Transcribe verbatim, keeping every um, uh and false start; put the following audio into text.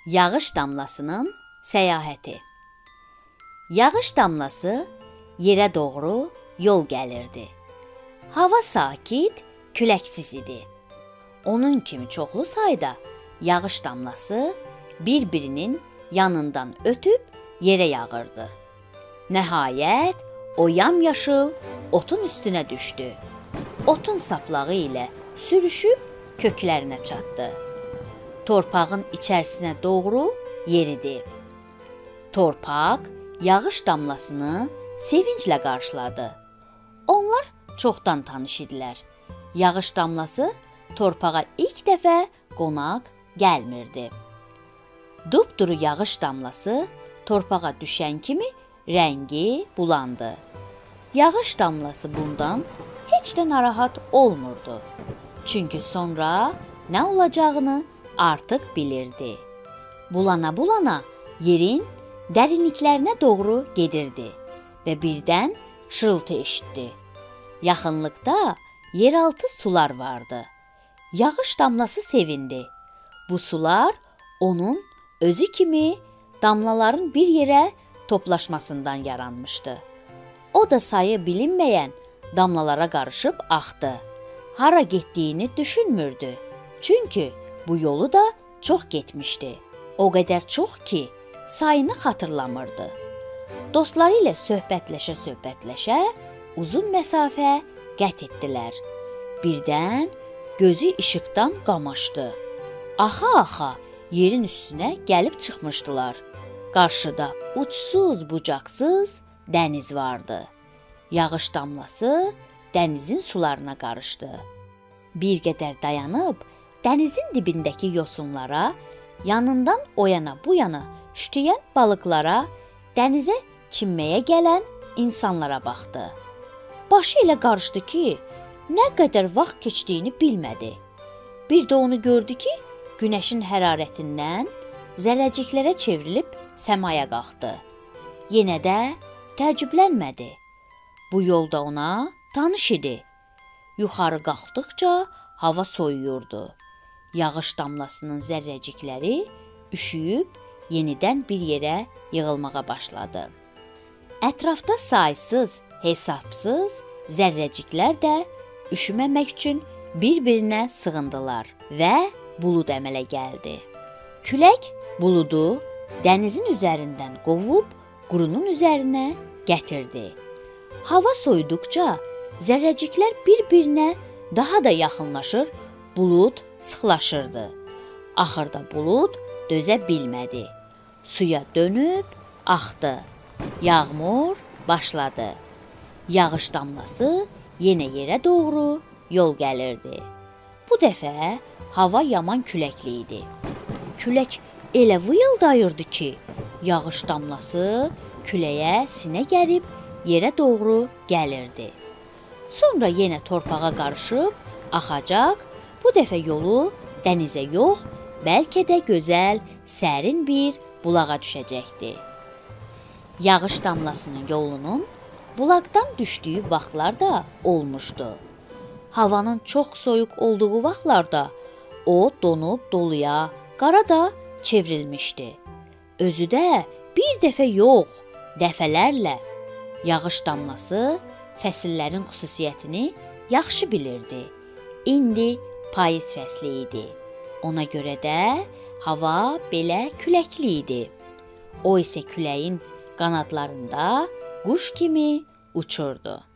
Yağış damlasının səyahəti. Yağış damlası yerə doğru yol gəlirdi. Hava sakit, küləksiz idi. Onun kimi çoxlu sayda yağış damlası bir-birinin yanından ötüb yerə yağırdı. Nəhayət, o yamyaşıl otun üstünə düşdü. Otun saplağı ilə sürüşüb köklərinə çatdı. Torpağın içərisinə doğru yeridi. Torpaq yağış damlasını sevinclə qarşıladı. Onlar çoxdan tanış idilər. Yağış damlası torpağa ilk dəfə qonaq gəlmirdi. Dupduru yağış damlası torpağa düşən kimi rəngi bulandı. Yağış damlası bundan heç də narahat olmurdu. Çünki sonra nə olacağını artıq bilirdi. Bulana-bulana yerin dərinliklərinə doğru gedirdi və birdən şırıltı eşitdi. Yaxınlıqda yeraltı sular vardı. Yağış damlası sevindi. Bu sular onun özü kimi damlaların bir yerə toplaşmasından yaranmışdı. O da sayı bilinməyən damlalara qarışıb axdı. Hara getdiyini düşünmürdü. Çünki bu yolu da çox getmişdi. O qədər çox ki, sayını xatırlamırdı. Dostları ilə söhbətləşə-söhbətləşə uzun məsafə qət etdilər. Birdən gözü işıqdan qamaşdı. Axa-axa yerin üstünə gəlib çıxmışdılar. Qarşıda uçsuz-bucaqsız dəniz vardı. Yağış damlası dənizin sularına qarışdı. Bir qədər dayanıb dənizin dibindəki yosunlara, yanından o yana bu yana şütüyən balıqlara, dənizə çimməyə gələn insanlara baxdı. Başı ilə qarışdı ki, nə qədər vaxt keçdiyini bilmədi. Bir də onu gördü ki, günəşin hərarətindən zərrəciklərə çevrilib səmaya qalxdı. Yenə də təəccüblənmədi. Bu yolda ona tanış idi. Yuxarı qalxdıqca hava soyuyurdu. Yağış damlasının zərrəcikləri üşüyüb yenidən bir yerə yığılmağa başladı. Ətrafda saysız, hesabsız zərrəciklər də üşüməmək üçün bir-birinə sığındılar və bulud əmələ gəldi. Külək buludu dənizin üzərindən qovub qurunun üzərinə gətirdi. Hava soyuduqca zərrəciklər bir-birinə daha da yaxınlaşır, bulud sıxlaşırdı. Axırda bulud dözə bilmədi. Suya dönüb axdı. Yağmur başladı. Yağış damlası yenə yerə doğru yol gəlirdi. Bu dəfə hava yaman küləkli idi. Külək elə vıyıldayırdı ki, yağış damlası küləyə sinə gərib yerə doğru gəlirdi. Sonra yenə torpağa qarışıb axacaq, bu dəfə yolu dənizə yox, bəlkə də gözəl, sərin bir bulağa düşəcəkdi. Yağış damlasının yolunun bulaqdan düşdüyü vaxtlar da olmuşdu. Havanın çox soyuq olduğu vaxtlarda o donub doluya, qara da çevrilmişdi. Özü də bir dəfə yox, dəfələrlə. Yağış damlası fəsillərin xüsusiyyətini yaxşı bilirdi. İndi payız fəsli idi. Ona görə də hava belə küləkli idi. O isə küləyin qanadlarında quş kimi uçurdu.